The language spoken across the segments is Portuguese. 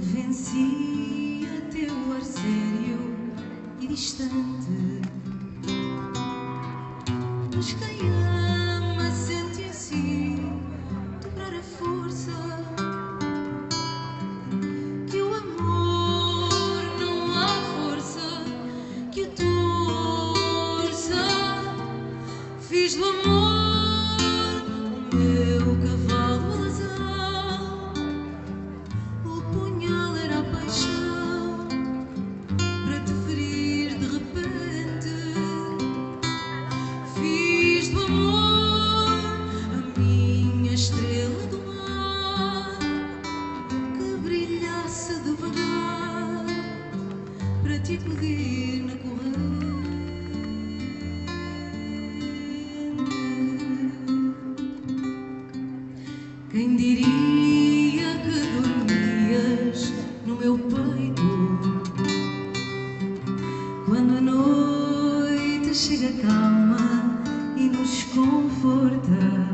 vencia teu ar sério e distante. Mas quem ama sente em si dobrar a força, que o amor não há força que o torça. Fiz do amor o meu cavalo alazão, o punhal era a paixão para te ferir de repente. Fiz do amor a minha estrela do mar, que brilhasse devagar para te acudir na corrente. Quem diria que dormias no meu peito, quando a noite chega calma e nos conforta.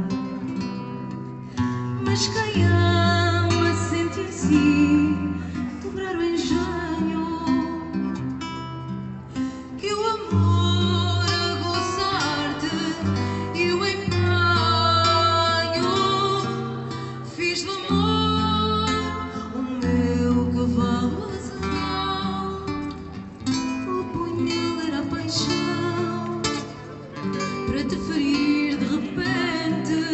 Mas quem ama sente em si dobrar o engenho, que o amor aguçar-te e o empenho. Fiz do amor o meu cavalo alazão, o punhal era a paixão para te ferir de repente.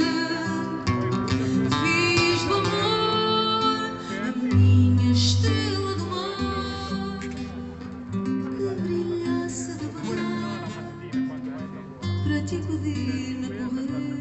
Fiz do amor a minha estrela do mar, que brilhasse devagar para te acudir na corrente.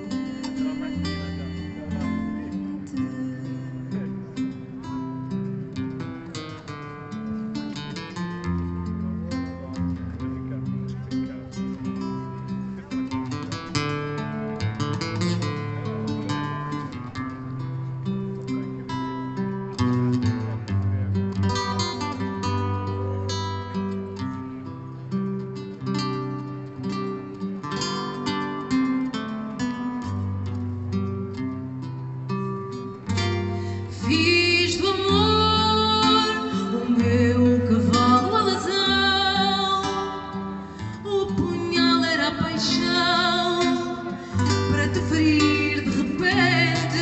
Fiz do amor o meu cavalo alazão, o punhal era a paixão para te ferir de repente.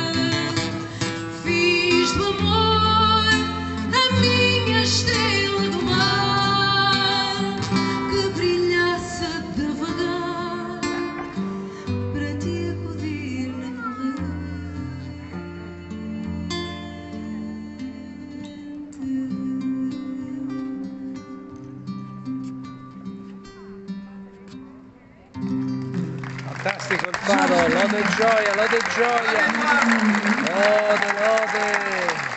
Fiz do amor a minha estrela do mar, que brilhasse devagar para te acudir na corrente. Fantastico il faro, lode e gioia, lode e gioia, lode, lode.